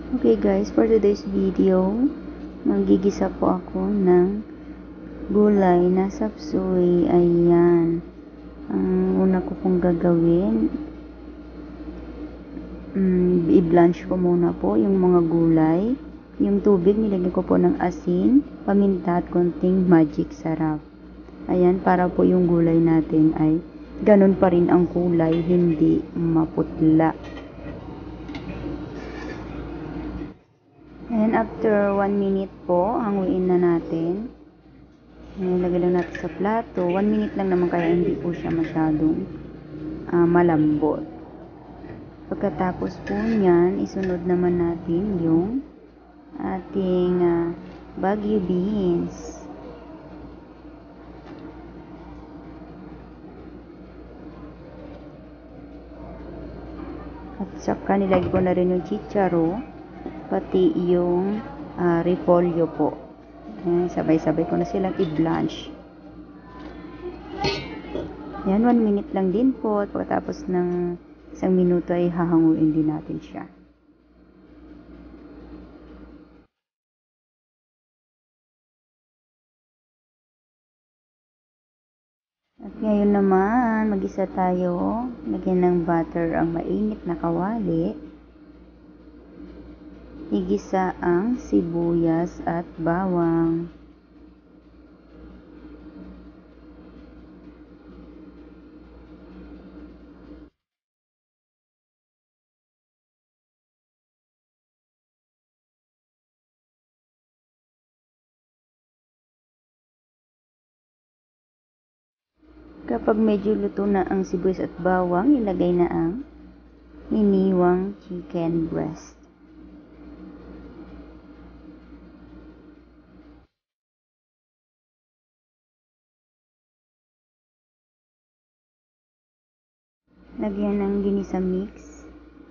Okay guys, for today's video, magigisa po ako ng gulay na sapsoy. Ayan. Ang una ko pong gagawin, i-blanch ko muna po yung mga gulay. Yung tubig, nilagyan ko po ng asin, paminta at konting magic sarap. Ayan, para po yung gulay natin ay ganun pa rin ang kulay, hindi maputla. And after 1 minute po, hanguin na natin. Nilagay lang natin sa plato. 1 minute lang naman, kaya hindi po siya masyadong malambot. Pagkatapos po niyan, isunod naman natin yung ating Baguio beans. At saka nilagay ko na rin yung chicharo, pati yung repolyo po. Ayan, sabay-sabay ko na silang i-blanch. Yan, 1 minute lang din po. At pagkatapos ng 1 minuto ay hahanguin din natin siya. At ngayon naman, mag-isa tayo. Lagyan ng butter ang mainit na kawali. Igisa ang sibuyas at bawang. Kapag medyo luto na ang sibuyas at bawang, ilagay na ang hiniwang chicken breast. Lagyan ng ginisa mix.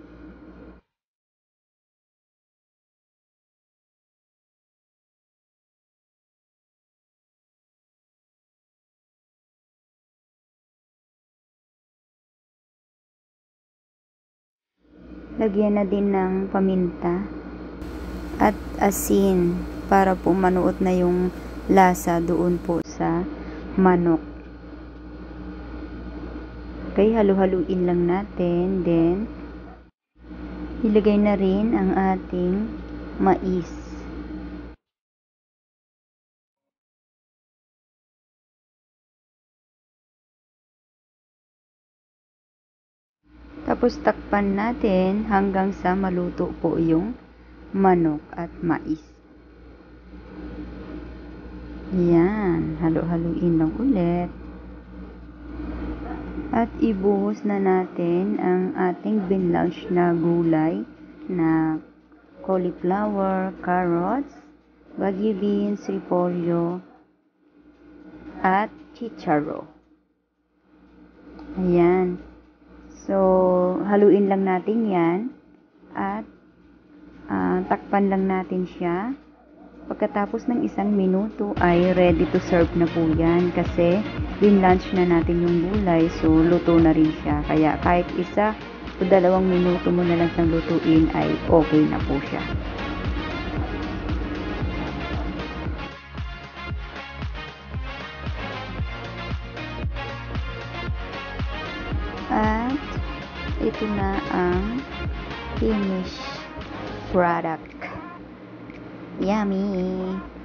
Lagyan na din ng paminta at asin para po manuot na yung lasa doon po sa manok. Okay, halu-haluin lang natin. Then, ilagay na rin ang ating mais. Tapos takpan natin hanggang sa maluto po yung manok at mais. Yan, halu-haluin lang ulit. At ibuhos na natin ang ating binlanch na gulay na cauliflower, carrots, Baguio beans, repolyo, at chicharo. Ayan. So, haluin lang natin yan at takpan lang natin siya. Pagkatapos ng 1 minuto ay ready to serve na po yan kasi binlanch na natin yung gulay, so luto na rin siya. Kaya kahit 1 o 2 minuto mo na lang siyang lutuin ay okay na po siya. At ito na ang finished product. Yummy!